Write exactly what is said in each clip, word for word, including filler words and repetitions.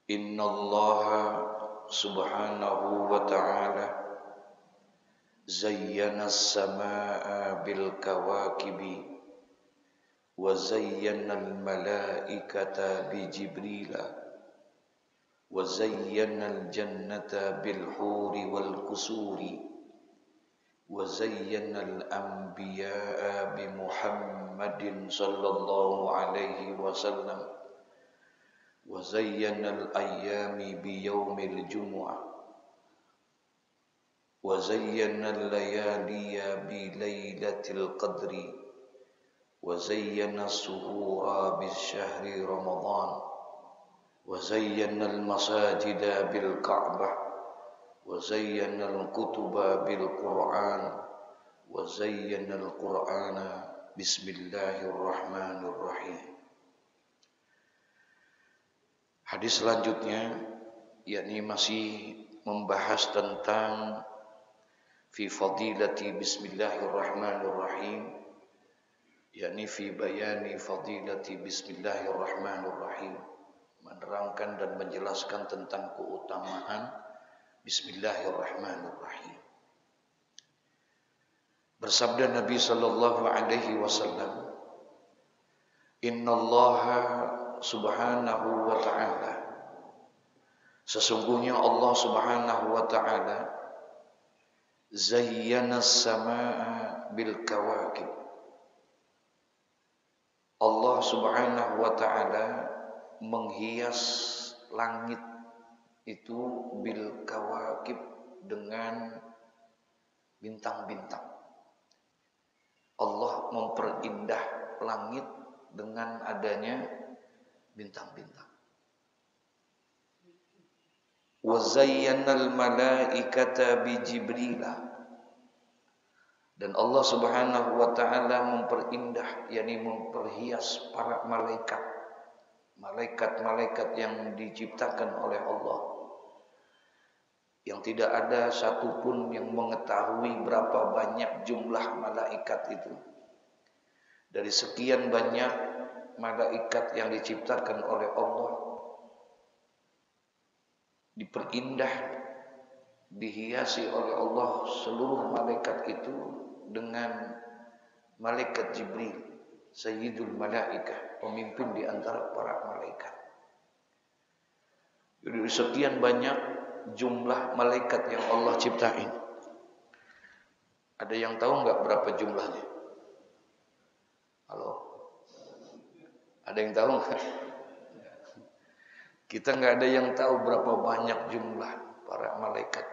Innallaha subhanahu wa ta'ala zayyana as-samaa'a bil kawakibi wa zayyana al-malaikata bi Jibrila wa zayyana al-jannata bil huri wal kusuri wa zayyana al-anbiya'a bi Muhammadin sallallahu alaihi wasallam wa zayyana al-ayyami bi yaumil jumu'ah wa zayyana al-layaliya bi lailatul qadri wa zayyana as-suhura bi syahri ramadan wa zayyana al-masajida bil ka'bah wa zayyana al-kutuba bil qur'an wa zayyana al-qur'ana bismillahirrahmanirrahim. Hadis selanjutnya yakni masih membahas tentang fi fadilati bismillahirrahmanirrahim, yakni fi bayani fadilati bismillahirrahmanirrahim, menerangkan dan menjelaskan tentang keutamaan bismillahirrahmanirrahim. Bersabda Nabi sallallahu alaihi wasallam, innallaha subhanahu wa ta'ala, sesungguhnya Allah subhanahu wa ta'ala zayyana as-samaa'a bil kawakib. Allah subhanahu wa ta'ala menghias langit itu bil kawakib, dengan bintang-bintang. Allah memperindah langit dengan adanya bintang-bintang. Wa zayyanal malaikata bi Jibrila, dan Allah subhanahu wa ta'ala memperindah, yakni memperhias para malaikat, malaikat-malaikat yang diciptakan oleh Allah, yang tidak ada satupun yang mengetahui berapa banyak jumlah malaikat itu. Dari sekian banyak malaikat yang diciptakan oleh Allah, diperindah, dihiasi oleh Allah seluruh malaikat itu dengan malaikat Jibril, sayyidul malaikah, pemimpin di antara para malaikat. Jadi sekian banyak jumlah malaikat yang Allah ciptain. Ada yang tahu enggak berapa jumlahnya? Halo? Ada yang tahu enggak? Kita enggak ada yang tahu berapa banyak jumlah para malaikat.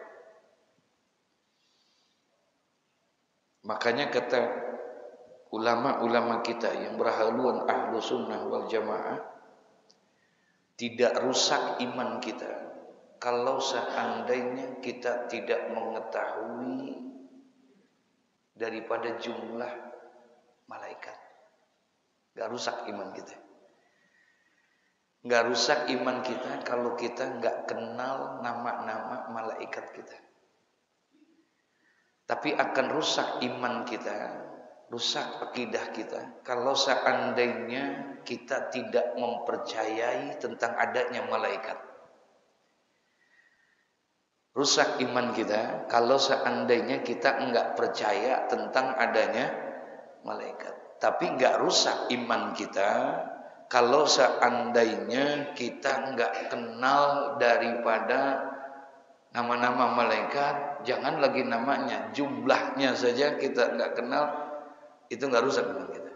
Makanya kata ulama-ulama kita yang berhaluan ahlu sunnah wal jamaah, tidak rusak iman kita kalau seandainya kita tidak mengetahui daripada jumlah malaikat. Gak rusak iman kita. Gak rusak iman kita kalau kita gak kenal nama-nama malaikat kita. Tapi akan rusak iman kita, rusak akidah kita kalau seandainya kita tidak mempercayai tentang adanya malaikat. Rusak iman kita kalau seandainya kita enggak percaya tentang adanya malaikat. Tapi enggak rusak iman kita kalau seandainya kita enggak kenal daripada nama-nama malaikat, jangan lagi namanya, jumlahnya saja kita enggak kenal, itu enggak rusak iman kita.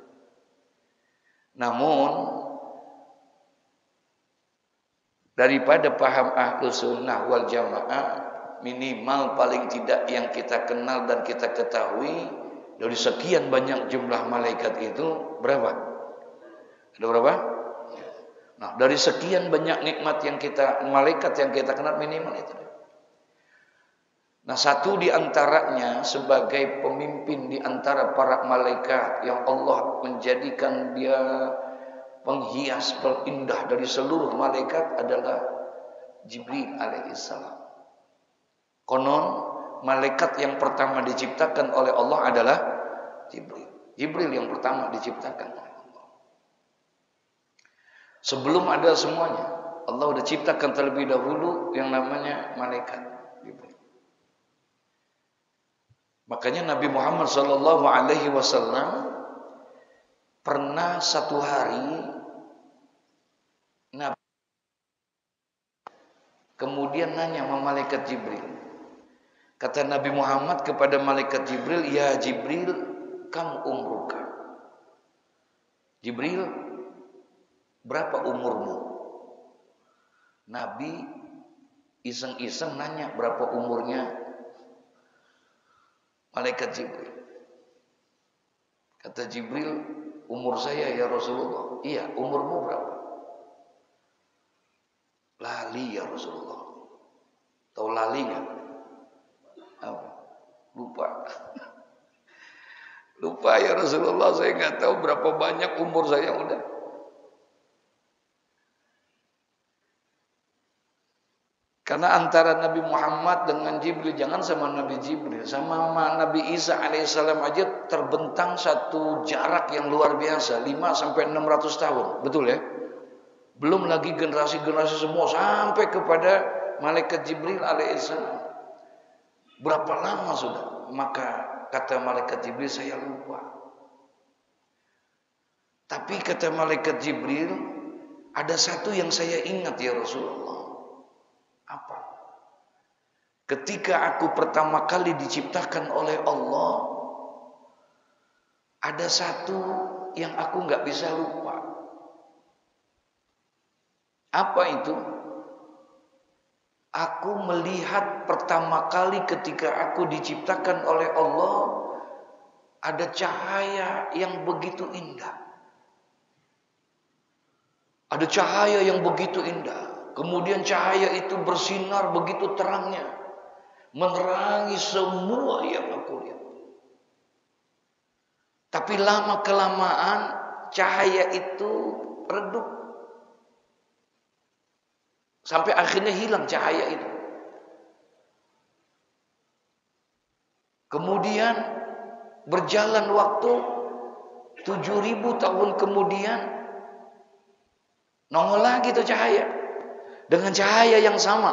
Namun daripada paham ahlu sunnah wal jamaah, minimal paling tidak yang kita kenal dan kita ketahui, dari sekian banyak jumlah malaikat itu berapa? Ada berapa? Nah, dari sekian banyak nikmat yang kita, malaikat yang kita kenal, minimal itu. Nah, satu di antaranya sebagai pemimpin di antara para malaikat yang Allah menjadikan dia penghias, perindah dari seluruh malaikat adalah Jibril alaihissalam. Konon malaikat yang pertama diciptakan oleh Allah adalah Jibril. Jibril yang pertama diciptakan oleh Allah. Sebelum ada semuanya, Allah udah ciptakan terlebih dahulu yang namanya malaikat. Makanya Nabi Muhammad Sallallahu Alaihi Wasallam pernah satu hari Nabi kemudian nanya sama malaikat Jibril. Kata Nabi Muhammad kepada malaikat Jibril, ya Jibril, kam umruka? Jibril, berapa umurmu? Nabi iseng-iseng nanya berapa umurnya malaikat Jibril. Kata Jibril, umur saya ya Rasulullah. Iya, umurmu berapa? Lali ya Rasulullah. Tahu lali nggak? Oh, lupa. Lupa ya Rasulullah, saya nggak tahu berapa banyak umur saya udah. Karena antara Nabi Muhammad dengan Jibril, jangan sama Nabi Jibril, sama Nabi Isa alaihissalam aja terbentang satu jarak yang luar biasa, lima sampai enam ratus tahun. Betul ya? Belum lagi generasi-generasi semua sampai kepada malaikat Jibril alaihissalam. Berapa lama sudah? Maka kata malaikat Jibril, saya lupa. Tapi kata malaikat Jibril, ada satu yang saya ingat ya Rasulullah. Apa? Ketika aku pertama kali diciptakan oleh Allah, ada satu yang aku nggak bisa lupa. Apa itu? Aku melihat pertama kali ketika aku diciptakan oleh Allah, ada cahaya yang begitu indah. Ada cahaya yang begitu indah. Kemudian cahaya itu bersinar begitu terangnya, menerangi semua yang aku lihat. Tapi lama kelamaan cahaya itu redup, sampai akhirnya hilang cahaya itu. Kemudian berjalan waktu tujuh ribu tahun kemudian, nongol lagi tuh cahaya. Dengan cahaya yang sama.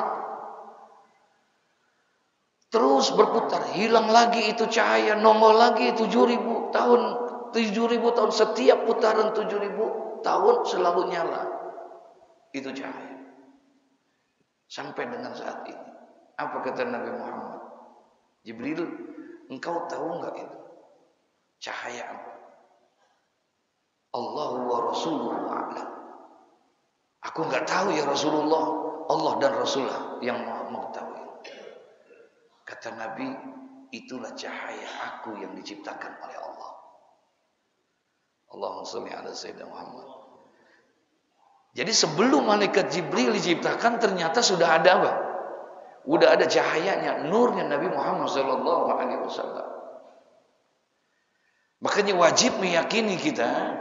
Terus berputar, hilang lagi itu cahaya, nongol lagi tujuh ribu tahun, tujuh ribu tahun, setiap putaran tujuh ribu tahun selalu nyala itu cahaya. Sampai dengan saat ini. Apa kata Nabi Muhammad? Jibril, engkau tahu enggak itu? Cahaya apa? Allahu wa rasuluhu a'lam. Aku enggak tahu ya Rasulullah, Allah dan Rasulullah yang mengetahui. Kata Nabi, itulah cahaya aku yang diciptakan oleh Allah. Allahumma shalli ala sayyidina Muhammad. Jadi sebelum malaikat Jibril diciptakan ternyata sudah ada apa? Udah ada cahayanya, nurnya Nabi Muhammad sallallahu alaihi wasallam. Makanya wajib meyakini kita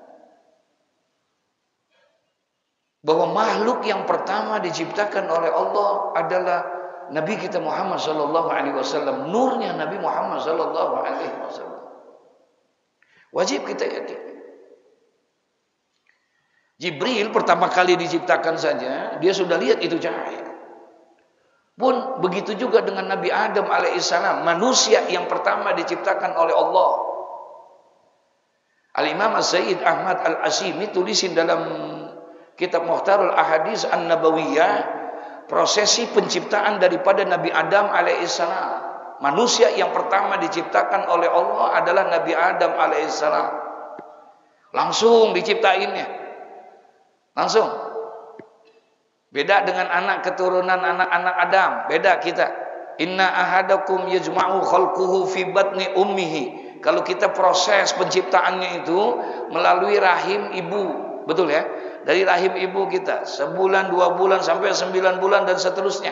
bahwa makhluk yang pertama diciptakan oleh Allah adalah Nabi kita Muhammad sallallahu alaihi wasallam, nurnya Nabi Muhammad sallallahu alaihi wasallam. Wajib kita yakin. Jibril pertama kali diciptakan saja, dia sudah lihat itu cahaya. Pun begitu juga dengan Nabi Adam alaihissalam, manusia yang pertama diciptakan oleh Allah. Al-Imam As-Sayyid Ahmad Al-Ashimi tulisin dalam kitab Muhtarul Ahadits An-Nabawiyah, prosesi penciptaan daripada Nabi Adam alaihissalam. Manusia yang pertama diciptakan oleh Allah adalah Nabi Adam alaihissalam. Langsung diciptainnya. Langsung. Beda dengan anak keturunan anak-anak Adam. Beda kita. Inna ahadakum yajma'u khalquhu fi batni ummihi. Kalau kita proses penciptaannya itu melalui rahim ibu. Betul ya? Dari rahim ibu kita, sebulan, dua bulan, sampai sembilan bulan dan seterusnya.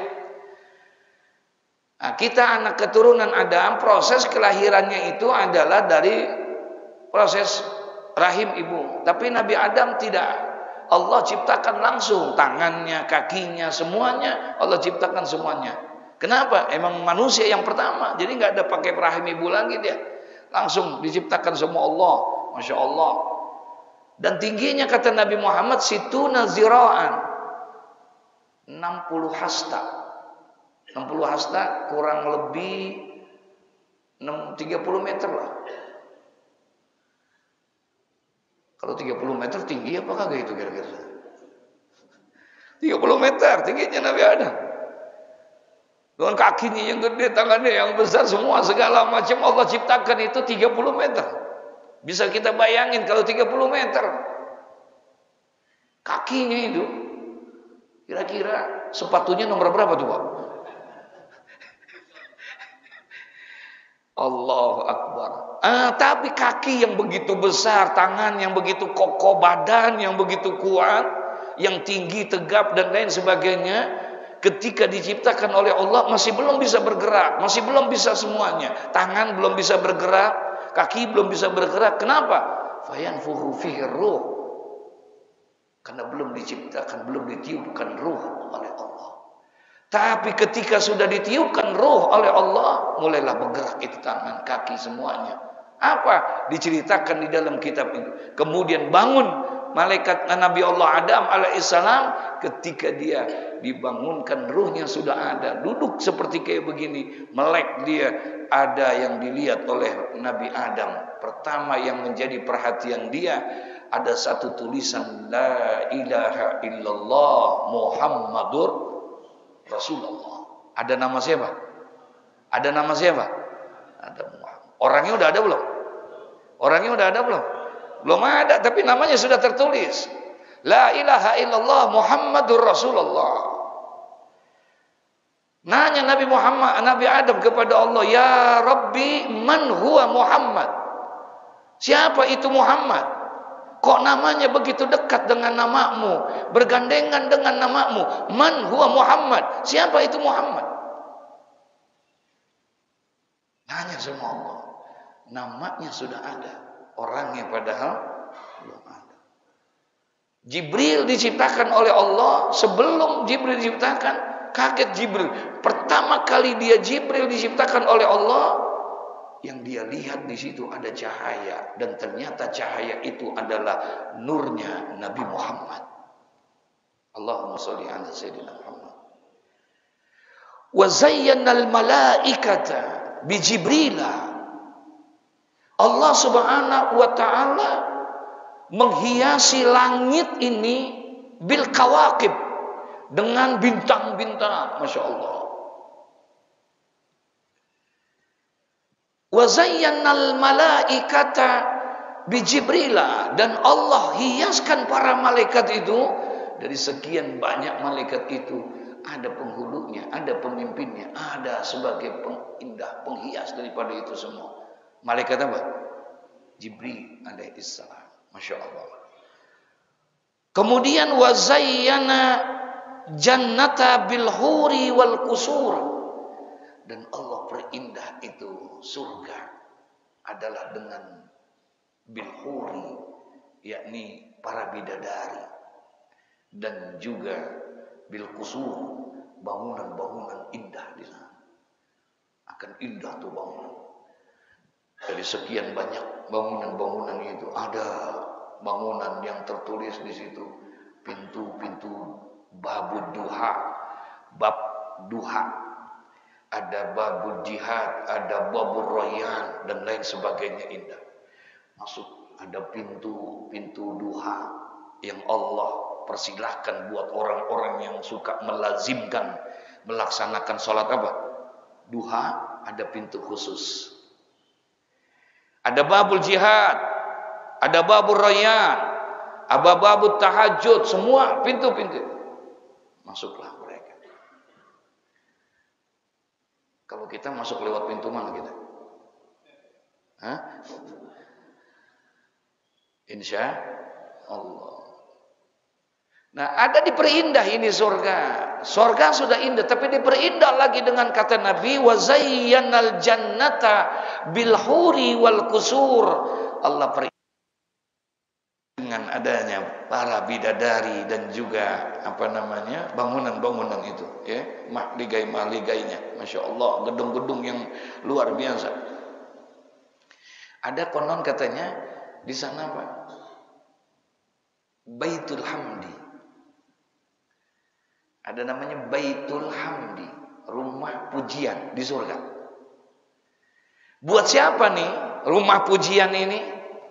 Nah, kita anak keturunan Adam, proses kelahirannya itu adalah dari proses rahim ibu. Tapi Nabi Adam tidak. Allah ciptakan langsung tangannya, kakinya, semuanya Allah ciptakan semuanya. Kenapa? Emang manusia yang pertama, jadi nggak ada pakai rahim ibu lagi dia. Langsung diciptakan semua Allah, masya Allah. Dan tingginya kata Nabi Muhammad situna zira'an, enam puluh hasta. enam puluh hasta kurang lebih tiga puluh meter lah. Kalau tiga puluh meter tinggi apa kagak itu kira-kira? tiga puluh meter tingginya Nabi Adam. Dengan kakinya yang gede, tangannya yang besar, semua segala macam Allah ciptakan itu tiga puluh meter. Bisa kita bayangin kalau tiga puluh meter. Kakinya itu kira-kira sepatunya nomor berapa tuh, Pak? Allahu Akbar. Ah, tapi kaki yang begitu besar, tangan yang begitu kokoh, badan yang begitu kuat, yang tinggi, tegap dan lain sebagainya, ketika diciptakan oleh Allah masih belum bisa bergerak, masih belum bisa semuanya. Tangan belum bisa bergerak, kaki belum bisa bergerak. Kenapa? Fayanfukhu fihi ruh. Karena belum diciptakan, belum ditiupkan ruh oleh Allah. Tapi ketika sudah ditiupkan ruh oleh Allah, mulailah bergerak itu tangan, kaki, semuanya. Apa? Diceritakan di dalam kitab itu. Kemudian bangun malaikat Nabi Allah Adam alaihissalam, ketika dia dibangunkan, ruhnya sudah ada. Duduk seperti kayak begini, melek dia. Ada yang dilihat oleh Nabi Adam. Pertama yang menjadi perhatian dia, ada satu tulisan La ilaha illallah Muhammadur Rasulullah. Ada nama siapa? Ada nama siapa? Ada Muhammad. Orangnya udah ada belum? Orangnya udah ada belum? Belum ada, tapi namanya sudah tertulis. La ilaha illallah Muhammadur Rasulullah. Nanya Nabi Muhammad, Nabi Adam kepada Allah, Ya Rabbi, man huwa Muhammad? Siapa itu Muhammad? Kok namanya begitu dekat dengan namamu, bergandengan dengan namamu? Man huwa Muhammad? Siapa itu Muhammad? Nanya sama Allah. Namanya sudah ada, orangnya padahal belum ada. Jibril diciptakan oleh Allah. Sebelum Jibril diciptakan, kaget Jibril. Pertama kali dia Jibril diciptakan oleh Allah, yang dia lihat di situ ada cahaya, dan ternyata cahaya itu adalah nurnya Nabi Muhammad. Allahumma sholli ala sayyidina Muhammad. Wa zayyana al-malaikata bi Jibrila. Allah Subhanahu wa taala menghiasi langit ini bil kawakib, dengan bintang-bintang, Masya Allah. Wa zayyana al-malaikata bi Jibrila, dan Allah hiaskan para malaikat itu. Dari sekian banyak malaikat itu, ada penghulunya, ada pemimpinnya, ada sebagai pengindah, penghias daripada itu semua. Malaikat apa? Jibril alaihissalam. Masya Allah. Kemudian wa zayyana jannata bil huri wal qusur, dan Allah perindah itu surga adalah dengan bil huri, yakni para bidadari, dan juga bil qusur, bangunan-bangunan indah di sana. Akan indah tuh bangunan. Dari sekian banyak bangunan-bangunan itu, ada bangunan yang tertulis di situ pintu-pintu babud duha, bab duha, ada babul jihad, ada babul royan, dan lain sebagainya indah. Masuk, ada pintu-pintu duha yang Allah persilahkan buat orang-orang yang suka melazimkan melaksanakan sholat apa? Duha, ada pintu khusus. Ada babul jihad, ada babul royan, ada babul tahajud, semua pintu-pintu. Masuklah mereka. Kalau kita masuk lewat pintu mana kita? Hah? Insya Allah. Nah, ada diperindah ini surga. Surga sudah indah, tapi diperindah lagi dengan kata Nabi, wa zayyanal jannata bil huri wal qusur. Allah perindah dengan adanya para bidadari dan juga apa namanya, bangunan-bangunan itu, ya, mahligai-mahligainya. Masya Allah, gedung-gedung yang luar biasa. Ada konon katanya di sana Pak, Baitul Hamdi. Ada namanya Baitul Hamdi, rumah pujian di surga. Buat siapa nih rumah pujian ini?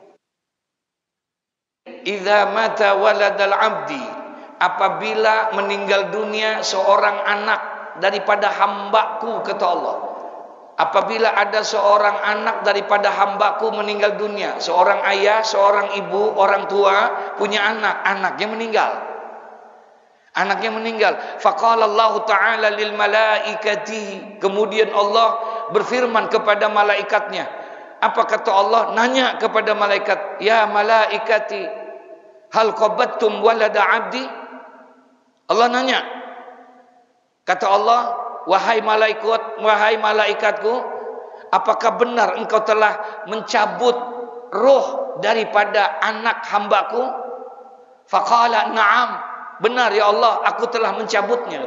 Idza mata waladal abdi, apabila meninggal dunia seorang anak daripada hambaku, kata Allah. Apabila ada seorang anak daripada hambaku meninggal dunia, seorang ayah, seorang ibu, orang tua punya anak, anaknya meninggal. Anaknya meninggal. Faqala Allah Ta'ala lil malaikati, kemudian Allah berfirman kepada malaikatnya. Apa kata Allah? Nanya kepada malaikat, ya malaikati, hal qabattum walada abdi? Allah nanya. Kata Allah, wahai malaikat, wahai malaikatku, apakah benar engkau telah mencabut roh daripada anak hambaku? Faqala na'am, benar ya Allah, aku telah mencabutnya.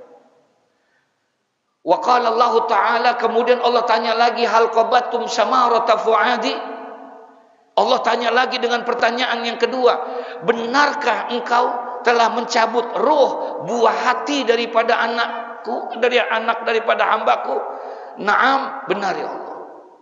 Wa qala Allah Ta'ala, kemudian Allah tanya lagi, hal qabattum samarata fuadi? Allah tanya lagi dengan pertanyaan yang kedua, benarkah engkau telah mencabut roh, buah hati daripada anakku, dari anak daripada hambaku? Naam, benar ya Allah.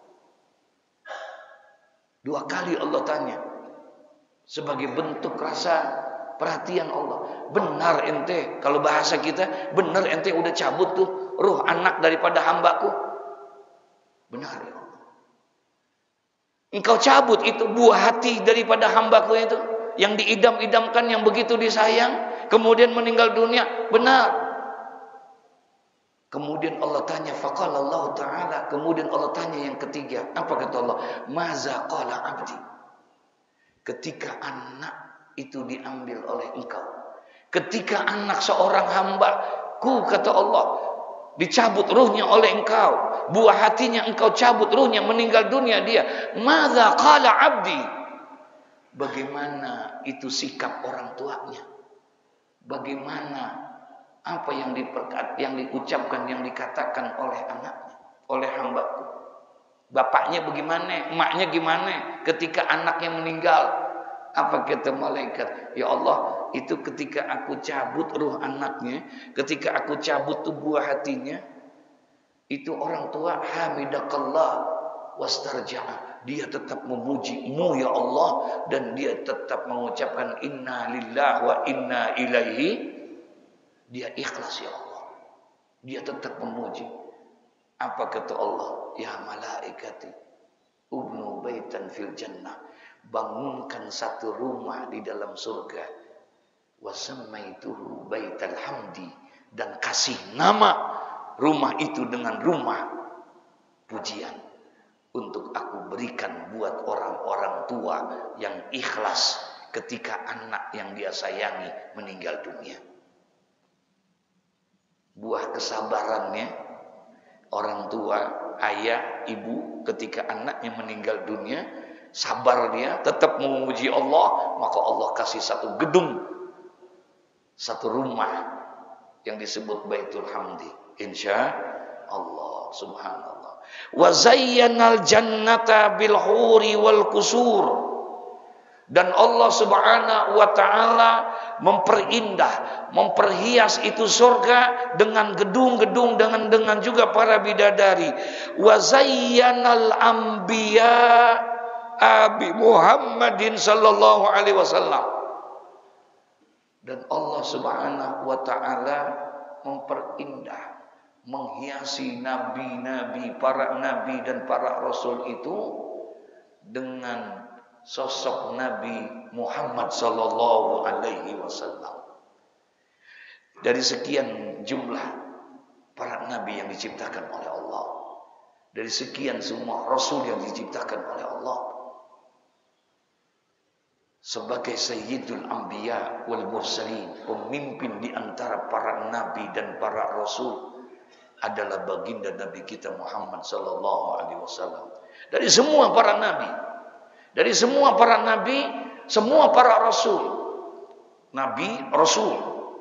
Dua kali Allah tanya sebagai bentuk rasa perhatian Allah. Benar ente, kalau bahasa kita, benar ente udah cabut tuh ruh anak daripada hambaku? Benar ya Allah. Engkau cabut itu buah hati daripada hambaku itu, yang diidam-idamkan, yang begitu disayang, kemudian meninggal dunia. Benar. Kemudian Allah tanya, faqala Allah Ta'ala, kemudian Allah tanya yang ketiga. Apa kata Allah? Maza qala abdi. Ketika anak itu diambil oleh engkau, ketika anak seorang hambaku, kata Allah, dicabut ruhnya oleh engkau, buah hatinya engkau cabut ruhnya, meninggal dunia dia. Maza qala abdi. Bagaimana itu sikap orang tuanya? Bagaimana apa yang diperkat, yang diucapkan, yang dikatakan oleh anaknya, oleh hambaku? Bapaknya bagaimana? Emaknya gimana ketika anaknya meninggal? Apa kata malaikat? Ya Allah, itu ketika aku cabut ruh anaknya, ketika aku cabut tuh buah hatinya, itu orang tua hamidakallah wastarja'a, dia tetap memuji-Mu ya Allah, dan dia tetap mengucapkan inna lillahi wa inna ilaihi. Dia ikhlas ya Allah, dia tetap memuji. Apa kata Allah? Ya malaikati ubnu baitan fil jannah, bangunkan satu rumah di dalam surga. Wasammaituhu baital hamdi, dan kasih nama rumah itu dengan rumah pujian, untuk aku berikan buat orang-orang tua yang ikhlas ketika anak yang dia sayangi meninggal dunia. Buah kesabarannya orang tua, ayah, ibu, ketika anaknya meninggal dunia, sabar dia, tetap memuji Allah, maka Allah kasih satu gedung, satu rumah yang disebut Baitul Hamdi. Insya Allah, subhanallah. Wa zayyanal jannata bil huri wal kusur. Dan Allah subhanahu wa ta'ala memperindah, memperhias itu surga dengan gedung-gedung, dengan dengan juga para bidadari. Wa zayyanal anbiya abi Muhammadin sallallahu alaihi wasallam. Dan Allah subhanahu wa ta'ala memperindah, menghiasi nabi-nabi, para nabi dan para rasul itu dengan sosok Nabi Muhammad sallallahu alaihi wasallam. Dari sekian jumlah para nabi yang diciptakan oleh Allah, dari sekian semua rasul yang diciptakan oleh Allah, sebagai sayyidul anbiya wal mursalin, pemimpin di antara para nabi dan para rasul, adalah baginda Nabi kita Muhammad sallallahu alaihi wasallam. Dari semua para nabi, dari semua para nabi, semua para rasul, nabi, rasul.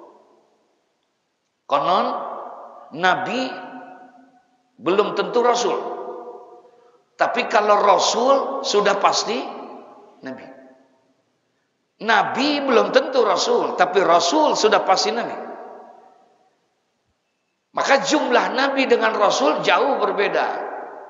Konon nabi belum tentu rasul, tapi kalau rasul sudah pasti nabi. Nabi belum tentu rasul, tapi rasul sudah pasti nabi. Maka jumlah nabi dengan rasul jauh berbeda.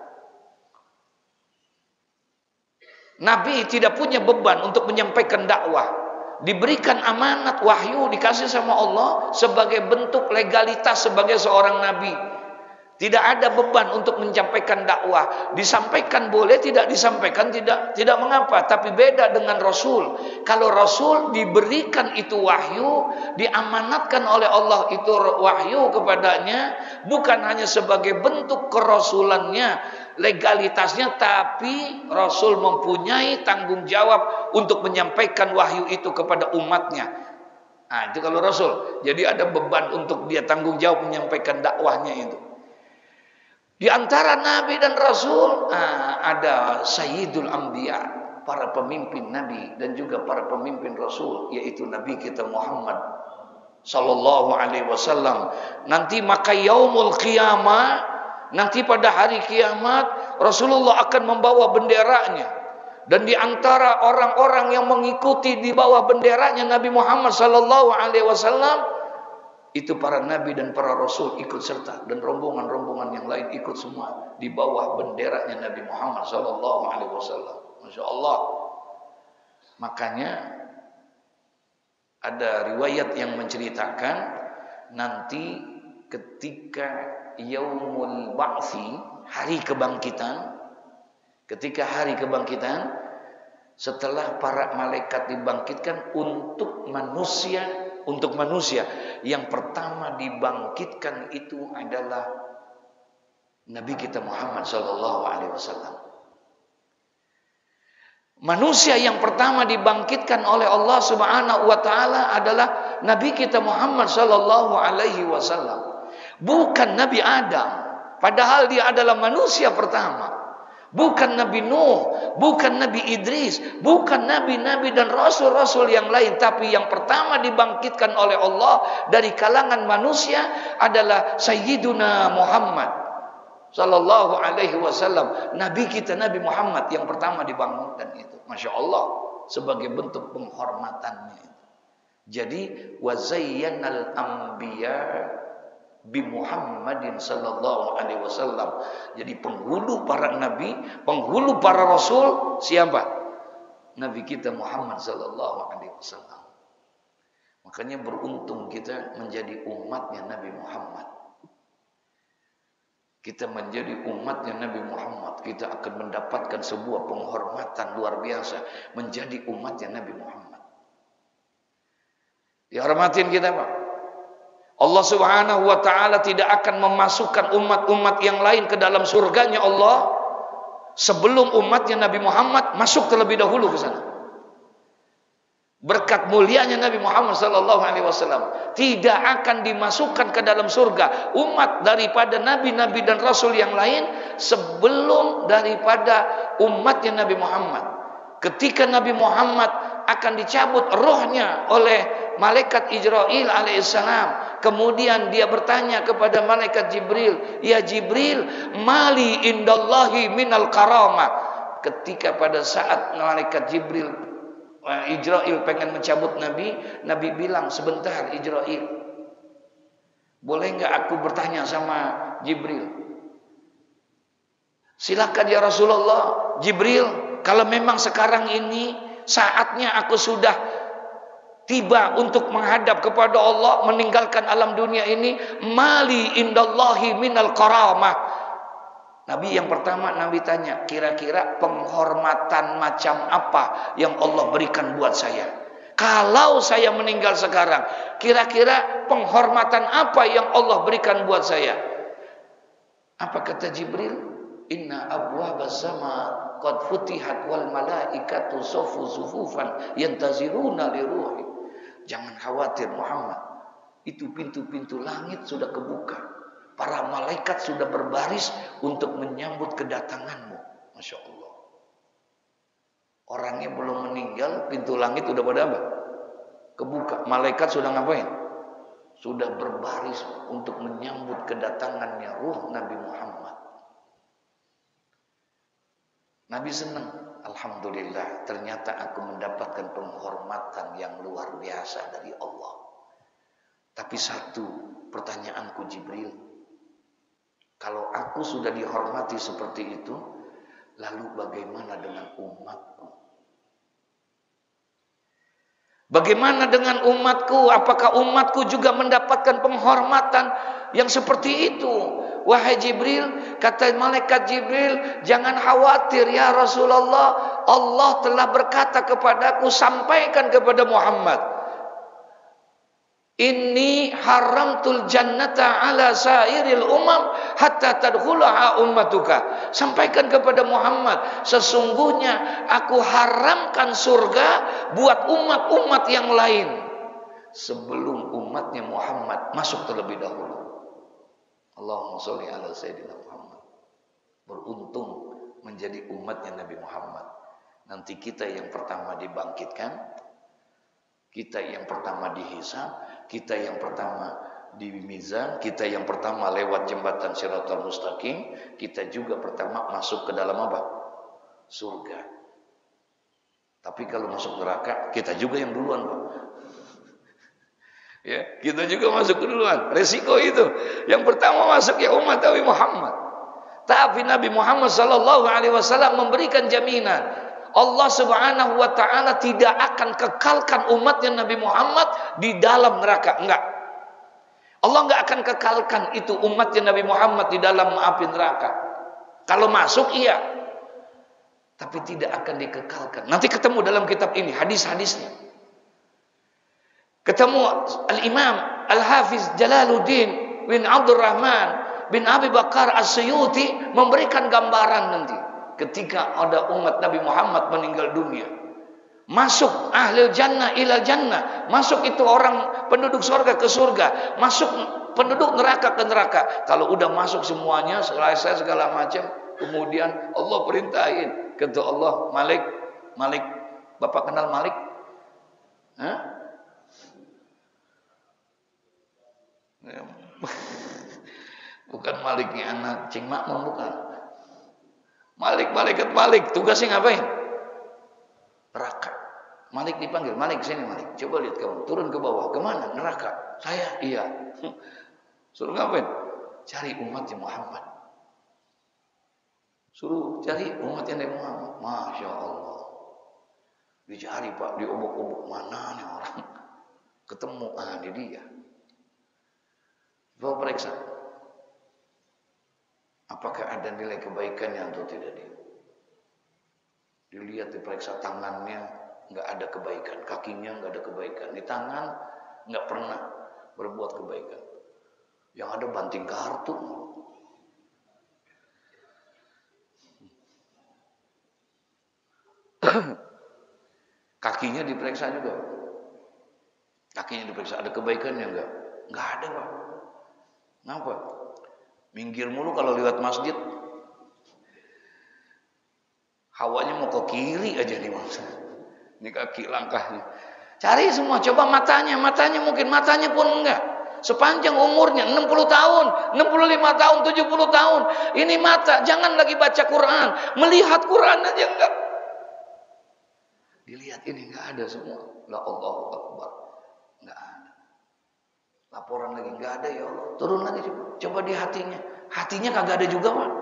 Nabi tidak punya beban untuk menyampaikan dakwah. Diberikan amanat wahyu, dikasih sama Allah sebagai bentuk legalitas sebagai seorang nabi. Tidak ada beban untuk menyampaikan dakwah. Disampaikan boleh, tidak disampaikan tidak tidak mengapa. Tapi beda dengan Rasul. Kalau Rasul diberikan itu wahyu, diamanatkan oleh Allah itu wahyu kepadanya, bukan hanya sebagai bentuk kerasulannya, legalitasnya, tapi Rasul mempunyai tanggung jawab untuk menyampaikan wahyu itu kepada umatnya. Nah, itu kalau Rasul. Jadi ada beban untuk dia tanggung jawab menyampaikan dakwahnya itu. Di antara Nabi dan Rasul nah, ada Sayyidul Anbiya, para pemimpin Nabi dan juga para pemimpin Rasul, yaitu Nabi kita Muhammad Sallallahu Alaihi Wasallam. Nanti maka yaumul qiyamah, nanti pada hari kiamat Rasulullah akan membawa benderanya. Dan di antara orang-orang yang mengikuti di bawah benderanya Nabi Muhammad Sallallahu Alaihi Wasallam, itu para nabi dan para rasul ikut serta, dan rombongan-rombongan yang lain ikut semua di bawah benderanya Nabi Muhammad Sallallahu Alaihi Wasallam. Masya Allah. Makanya ada riwayat yang menceritakan nanti ketika yaumul ba'thi, hari kebangkitan, ketika hari kebangkitan, setelah para malaikat dibangkitkan untuk manusia. Untuk manusia yang pertama dibangkitkan itu adalah Nabi kita Muhammad Sallallahu Alaihi Wasallam. Manusia yang pertama dibangkitkan oleh Allah Subhanahu Wa Taala adalah Nabi kita Muhammad Sallallahu Alaihi Wasallam. Bukan Nabi Adam, padahal dia adalah manusia pertama. Bukan Nabi Nuh, bukan Nabi Idris, bukan nabi-nabi dan rasul-rasul yang lain, tapi yang pertama dibangkitkan oleh Allah dari kalangan manusia adalah Sayyiduna Muhammad Sallallahu Alaihi Wasallam. Nabi kita Nabi Muhammad yang pertama dibangunkan itu, Masya Allah, sebagai bentuk penghormatannya. Jadi wazayyanal anbiya bi Muhammadin Sallallahu Alaihi Wasallam. Jadi penghulu para nabi, penghulu para rasul siapa? Nabi kita Muhammad Sallallahu Alaihi Wasallam. Makanya beruntung kita menjadi umatnya Nabi Muhammad. Kita menjadi umatnya Nabi Muhammad, kita akan mendapatkan sebuah penghormatan luar biasa menjadi umatnya Nabi Muhammad. Dihormatin kita, Pak. Allah Subhanahu wa Ta'ala tidak akan memasukkan umat-umat yang lain ke dalam surganya Allah sebelum umatnya Nabi Muhammad masuk terlebih dahulu ke sana. Berkat mulianya Nabi Muhammad Sallallahu Alaihi Wasallam tidak akan dimasukkan ke dalam surga umat daripada nabi-nabi dan rasul yang lain sebelum daripada umatnya Nabi Muhammad. Ketika Nabi Muhammad akan dicabut rohnya oleh malaikat Israil alaihissalam, kemudian dia bertanya kepada malaikat Jibril, "Ya Jibril, mali indallahi minal karamah." Ketika pada saat malaikat Jibril Israil pengen mencabut Nabi, Nabi bilang, "Sebentar Israil, boleh nggak aku bertanya sama Jibril?" "Silakan ya Rasulullah." "Jibril, kalau memang sekarang ini saatnya aku sudah tiba untuk menghadap kepada Allah, meninggalkan alam dunia ini, mali indallahi minal karamah." Nabi yang pertama Nabi tanya, kira-kira penghormatan macam apa yang Allah berikan buat saya? Kalau saya meninggal sekarang, kira-kira penghormatan apa yang Allah berikan buat saya? Apa kata Jibril? "Inna abwabaz sama qad futihat wal malaikatu sufu sufufan yantaziruna li ruhi." Jangan khawatir Muhammad, itu pintu-pintu langit sudah kebuka. Para malaikat sudah berbaris untuk menyambut kedatanganmu. Masya Allah. Orangnya belum meninggal, pintu langit sudah pada apa? Kebuka. Malaikat sudah ngapain? Sudah berbaris untuk menyambut kedatangannya ruh Nabi Muhammad. Nabi senang. Alhamdulillah, ternyata aku mendapatkan penghormatan yang luar biasa dari Allah. Tapi satu pertanyaanku Jibril, Kalau aku sudah dihormati seperti itu, lalu bagaimana dengan umatku? Bagaimana dengan umatku? Apakah umatku juga mendapatkan penghormatan yang seperti itu? Wahai Jibril, kata malaikat Jibril, jangan khawatir ya Rasulullah. Allah telah berkata kepadaku, sampaikan kepada Muhammad, inni haramtul jannata ala sairil umam hatta tadkhulaha ummatuka. Sampaikan kepada Muhammad, sesungguhnya aku haramkan surga buat umat-umat yang lain sebelum umatnya Muhammad masuk terlebih dahulu. Allahumma sholli ala sayyidina Muhammad. Beruntung menjadi umatnya Nabi Muhammad. Nanti kita yang pertama dibangkitkan, kita yang pertama dihisab, kita yang pertama di mizan, kita yang pertama lewat jembatan Shiratal Mustaqim, kita juga pertama masuk ke dalam apa? Surga. Tapi kalau masuk neraka, kita juga yang duluan, Pak. Ya, kita juga masuk duluan. Resiko itu. Yang pertama masuk ya umat Nabi Muhammad. Tapi Nabi Muhammad sallallahu alaihi wasallam memberikan jaminan. Allah Subhanahu wa taala tidak akan kekalkan umatnya Nabi Muhammad di dalam neraka, enggak. Allah enggak akan kekalkan itu umatnya Nabi Muhammad di dalam api neraka. Kalau masuk iya, tapi tidak akan dikekalkan. Nanti ketemu dalam kitab ini hadis-hadisnya. Ketemu Al-Imam Al-Hafiz Jalaluddin bin Abdurrahman bin Abi Bakar As-Suyuti memberikan gambaran nanti. Ketika ada umat Nabi Muhammad meninggal dunia, masuk ahlul jannah ila jannah, masuk itu orang penduduk surga ke surga, masuk penduduk neraka ke neraka. Kalau udah masuk semuanya, selesai segala macam, kemudian Allah perintahin, kata Allah, Malik, Malik, Bapak kenal Malik? Hah? Bukan Maliknya anak Cing Makmum, bukan. Malik, malaikat Malik, tugasnya ngapain? Neraka. Malik dipanggil, Malik sini Malik. Coba lihat kamu, turun ke bawah. Kemana? Neraka. Saya? Iya. Suruh ngapain? Cari umatnya Muhammad. Suruh cari umatnya Nabi Muhammad. Masya Allah. Dicari Pak, diobok-obok, mana nih orang? Ketemu, ah di dia. Bawa periksa. Apakah ada nilai kebaikannya atau tidak dia? Dilihat, diperiksa tangannya, nggak ada kebaikan, kakinya nggak ada kebaikan, di tangan nggak pernah berbuat kebaikan. Yang ada banting kartu. Kakinya diperiksa juga. Kakinya diperiksa, ada kebaikannya nggak? Nggak ada, Pak. Kenapa? Minggir mulu kalau lewat masjid. Hawanya mau ke kiri aja nih maksud. Ini kaki langkahnya. Cari semua, coba matanya, matanya mungkin matanya pun enggak. Sepanjang umurnya enam puluh tahun, enam puluh lima tahun, tujuh puluh tahun. Ini mata, jangan lagi baca Quran, melihat Quran aja enggak. Dilihat ini enggak ada semua. La Allahu Akbar. Enggak ada. Laporan lagi enggak ada ya Allah. Turun lagi coba. Coba di hatinya. Hatinya kagak ada juga, Pak.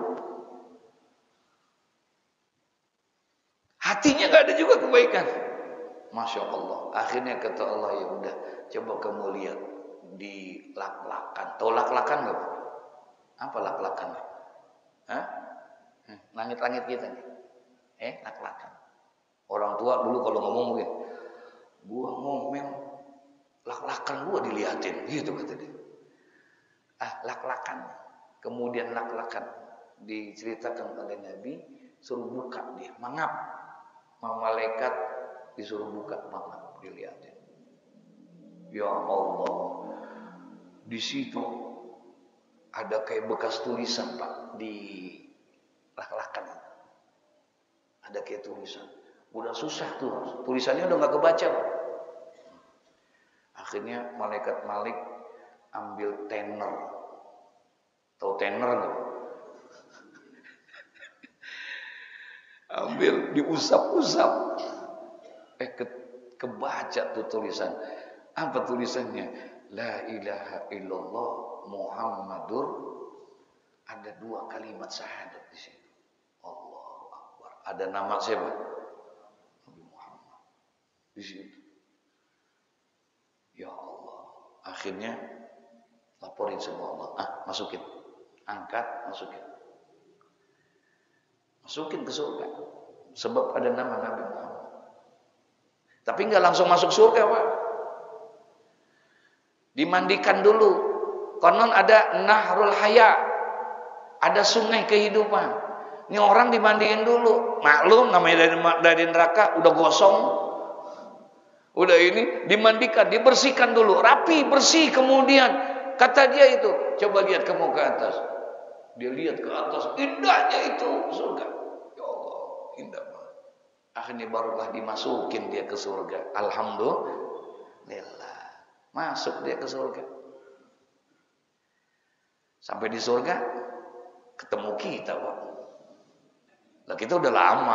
Hatinya enggak ada juga kebaikan. Masya Allah. Akhirnya kata Allah, ya udah, coba kamu lihat di lak-lakan. Tahu lak-lakan enggak, Pak? Apa lak-lakan? Hah? Langit-langit kita nih. Eh, lak-lakan. Orang tua dulu kalau ngomong mungkin, gua ngomel, lak-lakan gua diliatin, gitu kata dia. Ah, lak-lakan. Kemudian lak-lakan diceritakan oleh Nabi, suruh buka dia, mangap. Malaikat disuruh buka, mangap, dilihatin. Ya Allah, di situ ada kayak bekas tulisan, Pak, di lak-lakan. Ada kayak tulisan. Udah susah tuh, tulisannya udah nggak kebaca, Pak. Akhirnya malaikat Malik ambil tenor. Tahu tenor nggak? Ambil diusap-usap. Eh ke, kebaca tuh tulisan. Apa tulisannya? La ilaha illallah Muhammadur ada dua kalimat syahadat di situ. Allahu Akbar. Ada nama siapa? Nabi Muhammad di situ. Ya Allah. Akhirnya laporin sama Allah. Ah, masukin. Angkat, masukin. Masukin ke surga. Sebab ada nama Nabi Muhammad. Tapi enggak langsung masuk surga, Pak. Dimandikan dulu. Konon ada Nahrul Haya. Ada sungai kehidupan. Ini orang dimandiin dulu. Maklum namanya dari, dari neraka udah gosong. Udah ini dimandikan, dibersihkan dulu, rapi, bersih. Kemudian kata dia itu, coba lihat kamu ke atas. Dia lihat ke atas, indahnya itu surga. Ya Allah, indah banget. Akhirnya barulah dimasukin dia ke surga. Alhamdulillah, masuk dia ke surga. Sampai di surga ketemu kita, Pak. Lah kita udah lama.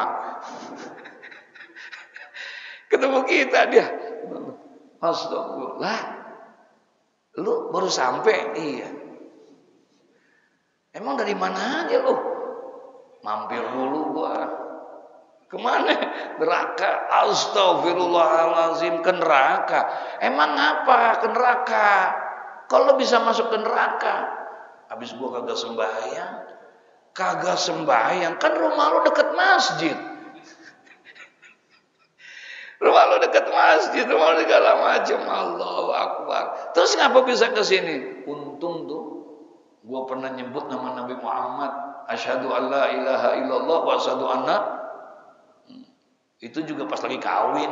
Ketemu kita dia. Astagfirullah. Lu baru sampai? Iya. Emang dari mana aja lu? Mampir dulu gua. Kemana? Neraka. Astagfirullahalazim, ke neraka. Emang apa ke neraka? Kalau bisa masuk ke neraka, habis gua kagak sembahyang, kagak sembahyang, kan rumah lu deket masjid. Rumah lu dekat masjid, rumah lu segala macam. Allahu Akbar. Terus ngapa bisa ke sini? Untung tuh gua pernah nyebut nama Nabi Muhammad, asyhadu alla ilaha illallah wa asyhadu anna. Itu juga pas lagi kawin.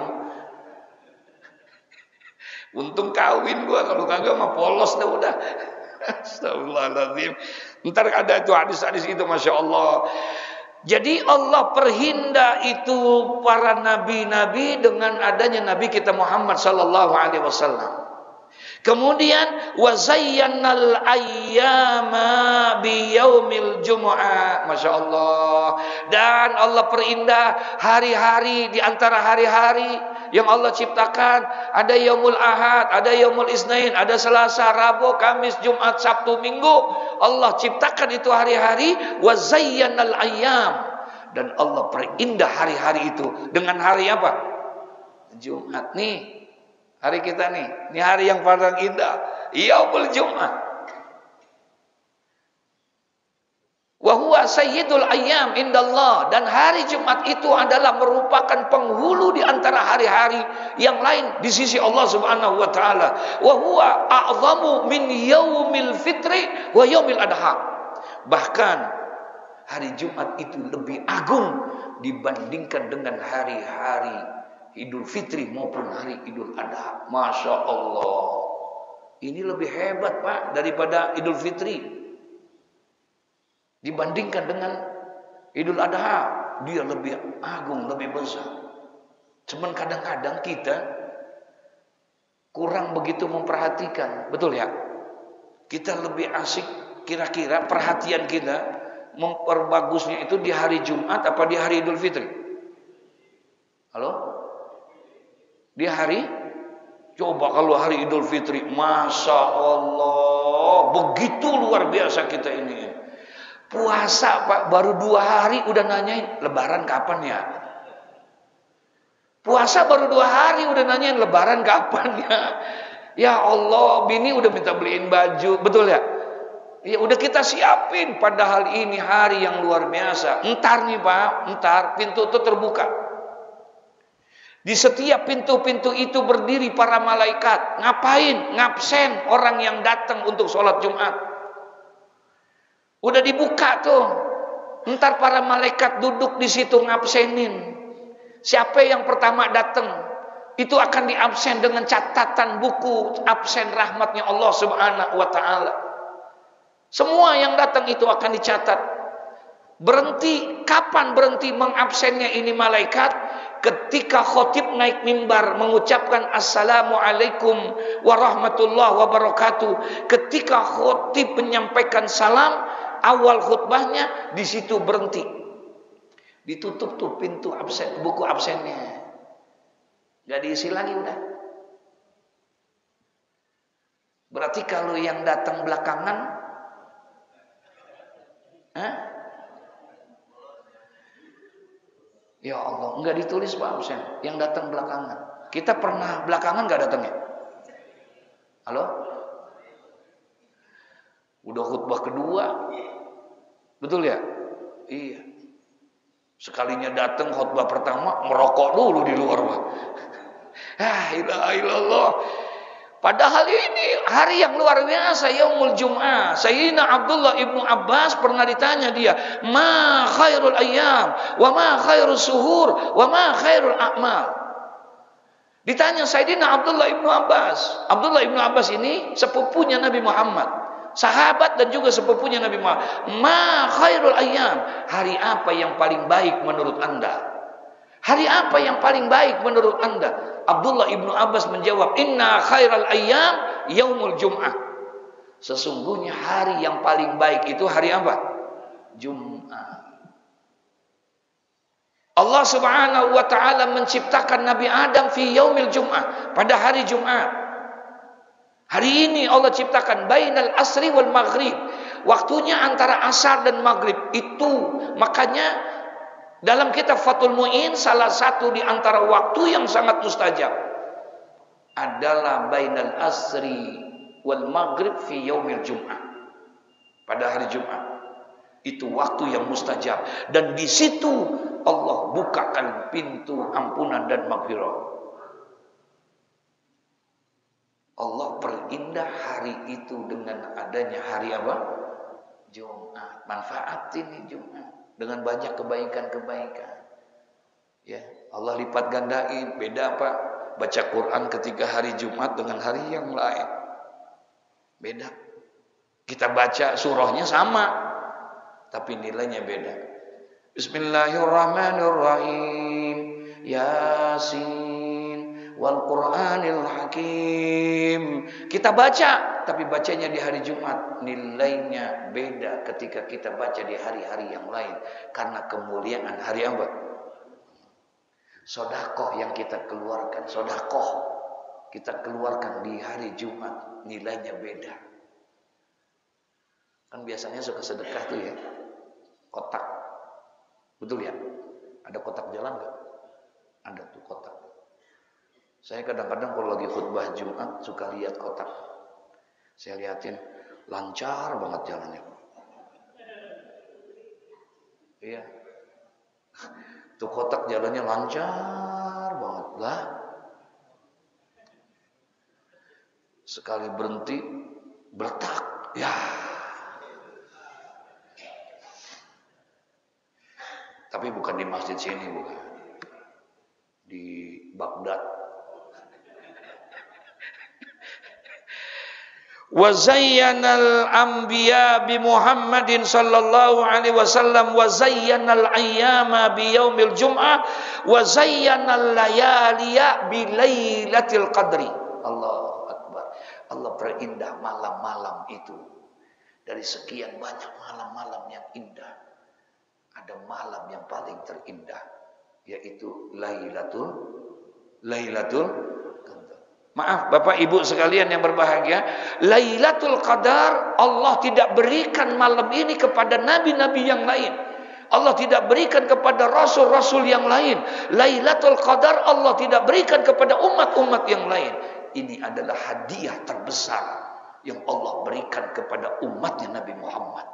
Untung kawin gua, kalau kagak mah polos dah udah. Astagfirullahaladzim. Ntar ada tuh hadis-hadis itu, Masya Allah. Jadi Allah perhinda itu para nabi-nabi dengan adanya Nabi kita Muhammad sallallahu alaihi wasallam. Kemudian wa zayyannal ayyama bi yaumil jumu'ah. Masya Allah. Dan Allah perindah hari-hari di antara hari-hari yang Allah ciptakan. Ada yaumul ahad, ada yaumul isnain, ada selasa, rabu, kamis, jumat, sabtu, minggu. Allah ciptakan itu hari-hari. Wa zayyannal ayyam. Dan Allah perindah hari-hari itu dengan hari apa? Jumat nih. Hari kita nih, ini hari yang paling indah, yaumul Jumat. Wa huwa sayyidul ayyam indallah, dan hari Jumat itu adalah merupakan penghulu di antara hari-hari yang lain di sisi Allah Subhanahu wa taala. Wa huwa a'zamu min yaumil fitri wa yaumil adha. Bahkan hari Jumat itu lebih agung dibandingkan dengan hari-hari Idul Fitri maupun hari Idul Adha. Masya Allah. Ini lebih hebat, Pak, daripada Idul Fitri. Dibandingkan dengan Idul Adha, dia lebih agung, lebih besar. Cuman kadang-kadang kita kurang begitu memperhatikan. Betul ya? Kita lebih asik, kira-kira perhatian kita memperbagusnya itu di hari Jumat apa di hari Idul Fitri? Halo? Di hari, coba kalau hari Idul Fitri, Masya Allah, begitu luar biasa kita ini. Puasa, Pak, baru dua hari udah nanyain Lebaran kapan ya? Puasa baru dua hari udah nanyain Lebaran kapan ya? Ya Allah, bini udah minta beliin baju, betul ya? Ya udah kita siapin, padahal ini hari yang luar biasa. Entar nih, Pak, entar pintu itu terbuka. Di setiap pintu-pintu itu berdiri para malaikat. Ngapain? Ngabsen orang yang datang untuk sholat Jumat. Udah dibuka tuh. Ntar para malaikat duduk di situ ngabsenin. Siapa yang pertama datang, itu akan diabsen dengan catatan buku absen rahmatnya Allah Subhanahu wa taala. Semua yang datang itu akan dicatat. Berhenti, kapan berhenti mengabsennya ini malaikat? Ketika khotib naik mimbar mengucapkan Assalamualaikum warahmatullahi wabarakatuh. Ketika khotib menyampaikan salam, awal khutbahnya di situ berhenti. Ditutup tuh pintu absen, buku absennya. Gak diisi lagi udah. Berarti kalau yang datang belakangan Ya Allah, enggak ditulis Pak absen. Yang datang belakangan. Kita pernah belakangan enggak datangnya? Halo? Udah khutbah kedua. Betul ya? Iya. Sekalinya datang khutbah pertama, merokok dulu di luar, Pak. Ah, ilaha illallah. Padahal ini hari yang luar biasa, Yaumul Jum'ah. Sayyidina Abdullah ibnu Abbas pernah ditanya dia, ma khairul ayyam, wa ma khairul suhur, wa ma khairul a'mal. Ditanya Sayyidina Abdullah ibnu Abbas. Abdullah ibnu Abbas ini sepupunya Nabi Muhammad, sahabat dan juga sepupunya Nabi Muhammad. Ma khairul ayyam, hari apa yang paling baik menurut Anda? Hari apa yang paling baik menurut Anda? Abdullah ibnu Abbas menjawab, inna khairal ayyam yaumul jum'ah. Sesungguhnya hari yang paling baik itu hari apa? Jum'ah. Allah subhanahu wa ta'ala menciptakan Nabi Adam fi yaumil jum'ah, pada hari Jumat. Hari ini Allah ciptakan bainal asri wal maghrib, waktunya antara asar dan maghrib. Itu makanya dalam kitab Fathul Mu'in, salah satu di antara waktu yang sangat mustajab adalah bainal asri wal maghrib fi yaumil jum'ah, pada hari Jumat. Itu waktu yang mustajab, dan di situ Allah bukakan pintu ampunan dan maghfirah. Allah perindah hari itu dengan adanya hari apa? Jumat. Manfaatin nih Jumat dengan banyak kebaikan-kebaikan. Ya, Allah lipat gandain. Beda Pak, baca Quran ketika hari Jumat dengan hari yang lain. Beda. Kita baca surahnya sama, tapi nilainya beda. Bismillahirrahmanirrahim. Yasin wal Qur'anil Hakim. Kita baca, tapi bacanya di hari Jumat, nilainya beda ketika kita baca di hari-hari yang lain, karena kemuliaan hari apa? Sodakoh yang kita keluarkan, sodakoh kita keluarkan di hari Jumat, nilainya beda. Kan biasanya suka sedekah tuh ya, kotak, betul ya? Ada kotak jalan nggak? Ada tuh kotak. Saya kadang-kadang kalau lagi khutbah Jumat suka lihat kotak. Saya liatin, lancar banget jalannya. Iya. Tuh kotak jalannya lancar banget lah. Sekali berhenti, bertak. Ya. Tapi bukan di masjid sini, bukan. Di Baghdad. Wa zayyanal anbiya bi Muhammadin sallallahu alaihi wasallam wa zayyanal ayyama bi yaumil jum'ah wa zayyanal layaliya bi lailatul qadri. Allahu akbar. Allah perindah malam-malam itu. Dari sekian banyak malam-malam yang indah, ada malam yang paling terindah, yaitu Lailatul Lailatul Qadar. Maaf Bapak Ibu sekalian yang berbahagia, Lailatul Qadar Allah tidak berikan malam ini kepada nabi-nabi yang lain. Allah tidak berikan kepada rasul-rasul yang lain. Lailatul Qadar Allah tidak berikan kepada umat-umat yang lain. Ini adalah hadiah terbesar yang Allah berikan kepada umatnya Nabi Muhammad.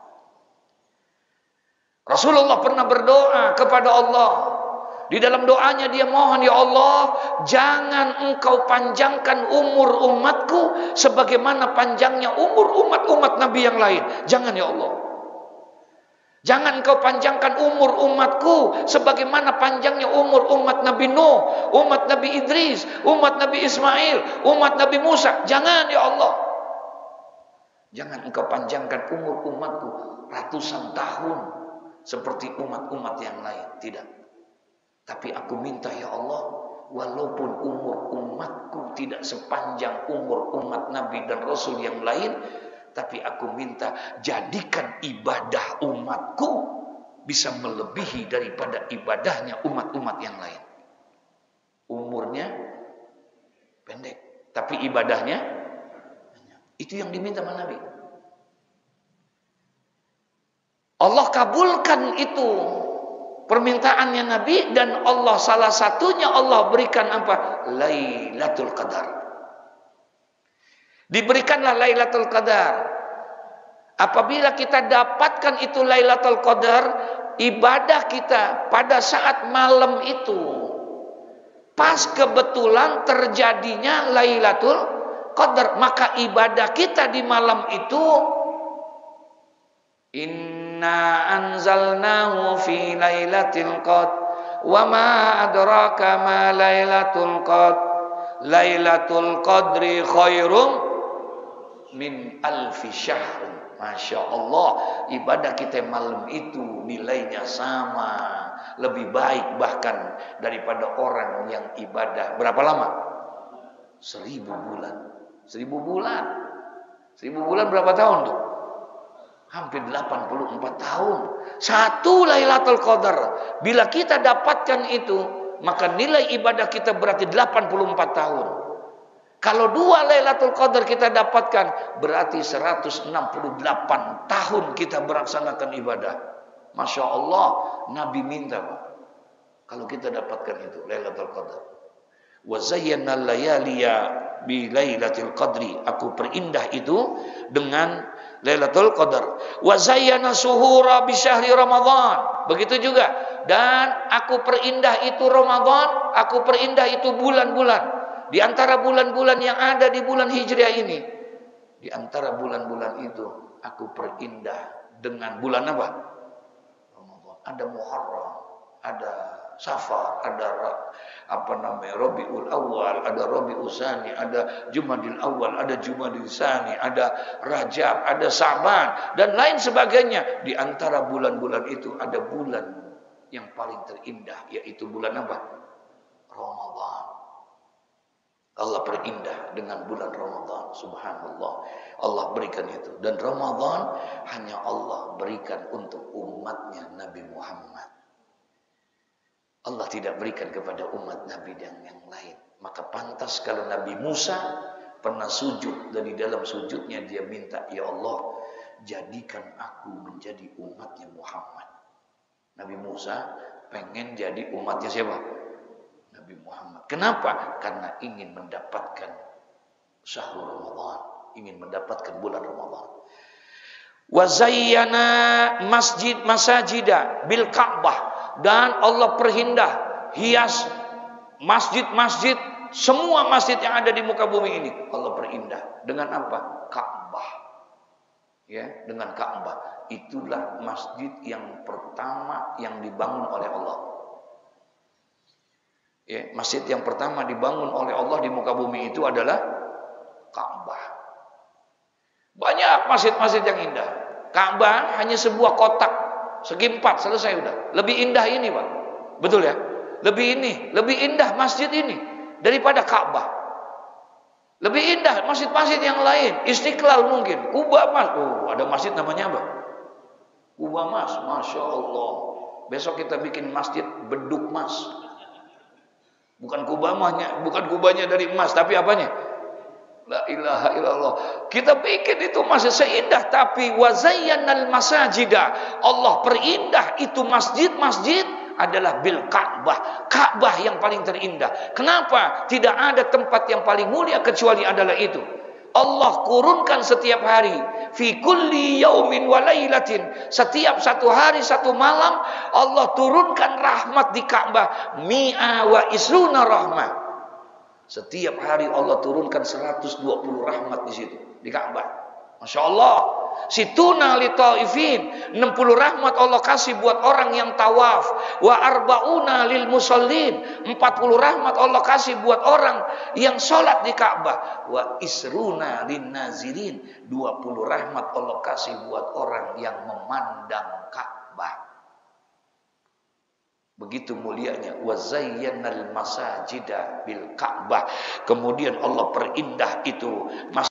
Rasulullah pernah berdoa kepada Allah. Di dalam doanya dia mohon, ya Allah, jangan engkau panjangkan umur umatku sebagaimana panjangnya umur umat-umat Nabi yang lain. Jangan ya Allah. Jangan engkau panjangkan umur umatku sebagaimana panjangnya umur umat Nabi Nuh, umat Nabi Idris, umat Nabi Ismail, umat Nabi Musa. Jangan ya Allah. Jangan engkau panjangkan umur umatku ratusan tahun seperti umat-umat yang lain. Tidak. Tapi aku minta ya Allah, walaupun umur umatku tidak sepanjang umur umat Nabi dan Rasul yang lain, tapi aku minta jadikan ibadah umatku bisa melebihi daripada ibadahnya umat-umat yang lain. Umurnya pendek, tapi ibadahnya banyak. Itu yang diminta sama Nabi. Allah kabulkan itu permintaannya Nabi, dan Allah salah satunya Allah berikan apa? Lailatul Qadar. Diberikanlah Lailatul Qadar. Apabila kita dapatkan itu Lailatul Qadar, ibadah kita pada saat malam itu pas kebetulan terjadinya Lailatul Qadar, maka ibadah kita di malam itu, inna anzalnahu fi lailatul qadr wa ma adraka ma lailatul qadr lailatul qadri khairum min alfi syahr. Masya Allah, ibadah kita malam itu nilainya sama, lebih baik bahkan daripada orang yang ibadah berapa lama? Seribu bulan. Seribu bulan. Seribu bulan berapa tahun tuh? Hampir delapan puluh empat tahun. Satu Lailatul Qadar. Bila kita dapatkan itu, maka nilai ibadah kita berarti delapan puluh empat tahun. Kalau dua Lailatul Qadar kita dapatkan, berarti seratus enam puluh delapan tahun kita melaksanakan ibadah. Masya Allah, Nabi minta, Pak, kalau kita dapatkan itu Lailatul Qadar. Wa zayyana layaliya bi lailatul qadri, aku perindah itu dengan Lailatul Qadar. Wa zayyana suhura bi syahri Ramadan. Begitu juga, dan aku perindah itu Ramadan, aku perindah itu bulan-bulan. Di antara bulan-bulan yang ada di bulan Hijriah ini, di antara bulan-bulan itu aku perindah dengan bulan apa? Ramadan. Ada Muharram, ada Safar, ada apa namanya Rabiul Awal, ada Rabiul Tsani, ada Jumadil Awal, ada Jumadil Tsani, ada Rajab, ada Sa'ban dan lain sebagainya. Di antara bulan-bulan itu ada bulan yang paling terindah, yaitu bulan apa? Ramadan. Allah perindah dengan bulan Ramadan. Subhanallah, Allah berikan itu. Dan Ramadan hanya Allah berikan untuk umatnya Nabi Muhammad. Allah tidak berikan kepada umat Nabi yang, yang lain. Maka pantas kalau Nabi Musa pernah sujud, dan di dalam sujudnya dia minta, ya Allah, jadikan aku menjadi umatnya Muhammad. Nabi Musa pengen jadi umatnya siapa? Nabi Muhammad. Kenapa? Karena ingin mendapatkan syahrul Ramadan, ingin mendapatkan bulan Ramadan. Wa zayyana masjid masajida bil Ka'bah, dan Allah perindah, hias masjid-masjid, semua masjid yang ada di muka bumi ini Allah perindah dengan apa? Ka'bah. Ya, dengan Ka'bah. Itulah masjid yang pertama yang dibangun oleh Allah. Ya, masjid yang pertama dibangun oleh Allah di muka bumi itu adalah Ka'bah. Banyak masjid-masjid yang indah. Ka'bah hanya sebuah kotak segi empat, selesai udah. Lebih indah ini, Pak. Betul ya? Lebih ini, lebih indah masjid ini daripada Ka'bah. Lebih indah masjid-masjid yang lain. Istiqlal mungkin, Kuba Mas. Oh, ada masjid namanya apa? Kuba Mas. Masya Allah. Besok kita bikin masjid beduk mas. Bukan kubahnya, bukan kubahnya dari emas, tapi apanya? La ilaha illallah. Kita bikin itu masih seindah, tapi wazayyanal masajida, Allah perindah itu masjid-masjid adalah bil Ka'bah. Ka'bah yang paling terindah. Kenapa? Tidak ada tempat yang paling mulia kecuali adalah itu. Allah kurunkan setiap hari, fi kulli yaumin wa lailatin, setiap satu hari satu malam Allah turunkan rahmat di Ka'bah, mi'a wa isruna rahmah. Setiap hari Allah turunkan seratus dua puluh rahmat di situ di Ka'bah. Masya Allah. Situna li taifin, enam puluh rahmat Allah kasih buat orang yang tawaf. Wa arbauna lil musallin, empat puluh rahmat Allah kasih buat orang yang sholat di Ka'bah. Wa isruna lin nazirin, dua puluh rahmat Allah kasih buat orang yang memandang Ka'bah. Begitu mulianya. Wa zayyanal masajida bil Ka'bah. Kemudian Allah perindah itu masjid.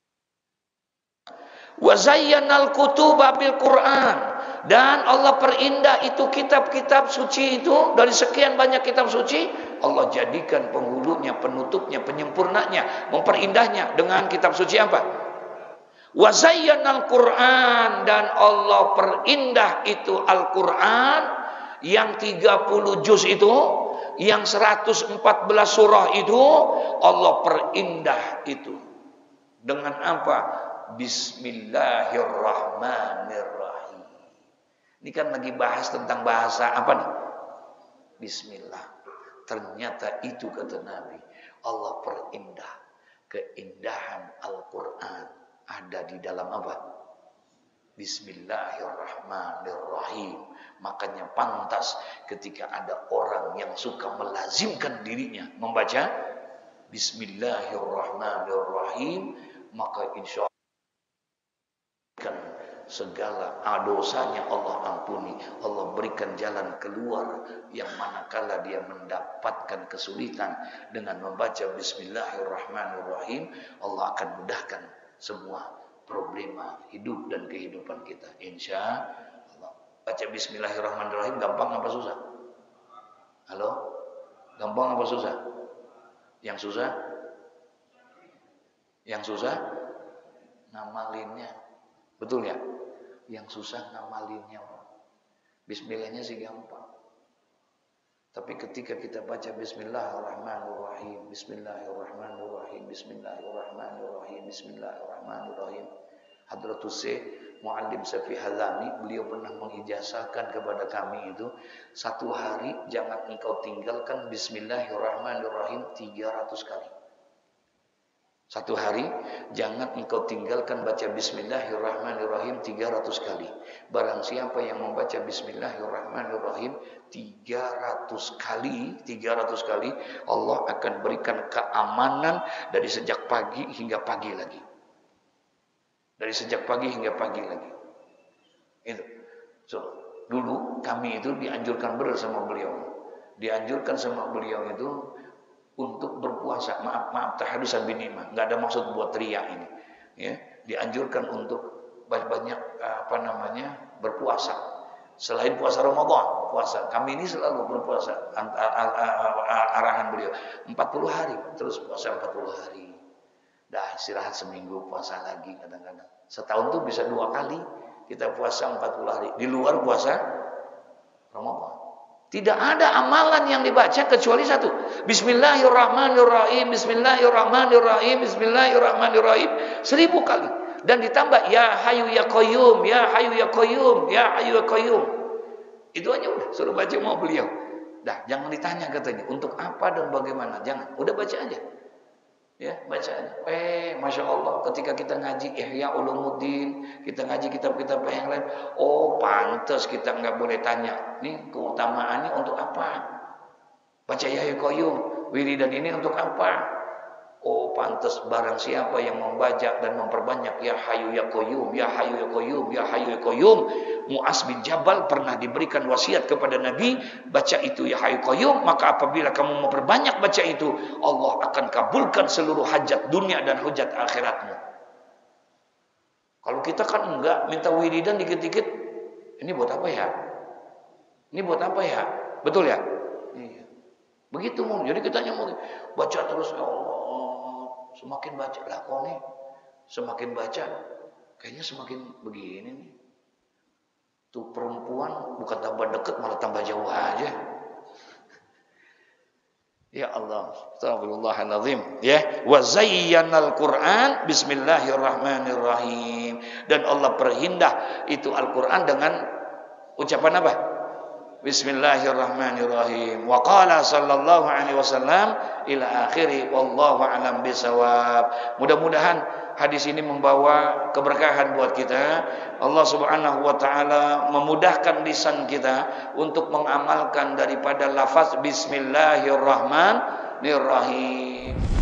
Wa zayyanal kutuba bil Quran, dan Allah perindah itu kitab-kitab suci itu, dari sekian banyak kitab suci Allah jadikan penghulunya, penutupnya, penyempurnanya, memperindahnya dengan kitab suci apa? Wa zayyanal Quran, dan Allah perindah itu Al-Quran Yang tiga puluh juz itu, yang seratus empat belas surah itu, Allah perindah itu. Dengan apa? Bismillahirrahmanirrahim. Ini kan lagi bahas tentang bahasa apa nih? Bismillah. Ternyata itu kata Nabi, Allah perindah. Keindahan Al-Quran ada di dalam apa? Bismillahirrahmanirrahim. Makanya pantas ketika ada orang yang suka melazimkan dirinya membaca Bismillahirrahmanirrahim, maka insya Allah segala dosanya Allah ampuni. Allah berikan jalan keluar yang manakala dia mendapatkan kesulitan dengan membaca Bismillahirrahmanirrahim, Allah akan mudahkan semua problema hidup dan kehidupan kita, insya Allah. Baca Bismillahirrahmanirrahim gampang apa susah? Halo? Gampang apa susah? Yang susah? Yang susah? Ngamalinnya. Betul ya? Yang susah ngamalinnya. Bismillahnya sih gampang. Tapi ketika kita baca Bismillahirrahmanirrahim, Bismillahirrahmanirrahim, Bismillahirrahmanirrahim, Bismillahirrahmanirrahim. Hadratus Syekh Muallim Safi Hazami, beliau pernah mengijazahkan kepada kami itu, satu hari jangan engkau tinggalkan Bismillahirrahmanirrahim tiga ratus kali. Satu hari jangan engkau tinggalkan baca Bismillahirrahmanirrahim tiga ratus kali. Barang siapa yang membaca Bismillahirrahmanirrahim tiga ratus kali, tiga ratus kali, Allah akan berikan keamanan dari sejak pagi hingga pagi lagi. Dari sejak pagi hingga pagi lagi. Itu. So, dulu kami itu dianjurkan bersama beliau. Dianjurkan sama beliau itu untuk berpuasa. Maaf, maaf tahadusan binimah. Enggak ada maksud buat teriak ini. Ya, dianjurkan untuk banyak apa namanya? Berpuasa. Selain puasa Ramadan, puasa. Kami ini selalu berpuasa. Arahan beliau empat puluh hari, terus puasa empat puluh hari. Dah istirahat seminggu, puasa lagi kadang-kadang. Setahun tuh bisa dua kali kita puasa empat puluh hari. Di luar puasa Ramadan. Tidak ada amalan yang dibaca kecuali satu. Bismillahirrahmanirrahim, Bismillahirrahmanirrahim, Bismillahirrahmanirrahim. Seribu kali. Dan ditambah, Ya Hayyu Ya Qayyum, Ya Hayyu Ya Qayyum, Ya Hayyu Ya Qayyum. Itu aja udah, suruh baca mau beliau. Dah, jangan ditanya katanya, untuk apa dan bagaimana. Jangan, udah baca aja. Ya, baca aja. Eh, Masya Allah, ketika kita ngaji Ihya Ulumuddin, kita ngaji kitab-kitab yang lain, oh pantas kita nggak boleh tanya, ini keutamaannya untuk apa? Baca Ya Hayyu Qayyum, wiridan ini untuk apa? Oh pantas barang siapa yang membaca dan memperbanyak Ya Hayyu Ya Qayyum, Ya Hayyu Ya Qayyum, Ya Hayyu Ya Qayyum. Mu'az bin Jabal pernah diberikan wasiat kepada Nabi, baca itu Ya Hayyu Qayyum, maka apabila kamu memperbanyak baca itu, Allah akan kabulkan seluruh hajat dunia dan hujat akhiratmu. Kalau kita kan enggak, minta wiridan dikit-dikit, ini buat apa ya? Ini buat apa ya? Betul ya? Iya. Begitu mau. Jadi kita nyamuk baca terus, ya Allah, semakin baca lah kok nih, semakin baca, kayaknya semakin begini nih. Tuh perempuan bukan tambah dekat malah tambah jauh aja. Ya Allah, astagfirullahaladzim. Ya, wa zayyanal Qur'an bismillahirrahmanirrahim. Dan Allah perindah itu Al-Qur'an dengan ucapan apa? Bismillahirrahmanirrahim. Wa qala sallallahu alaihi wasallam ila akhiri wallahu a'lam bisawab. Mudah-mudahan hadis ini membawa keberkahan buat kita. Allah Subhanahu wa taala memudahkan lisan kita untuk mengamalkan daripada lafaz bismillahirrahmanirrahim.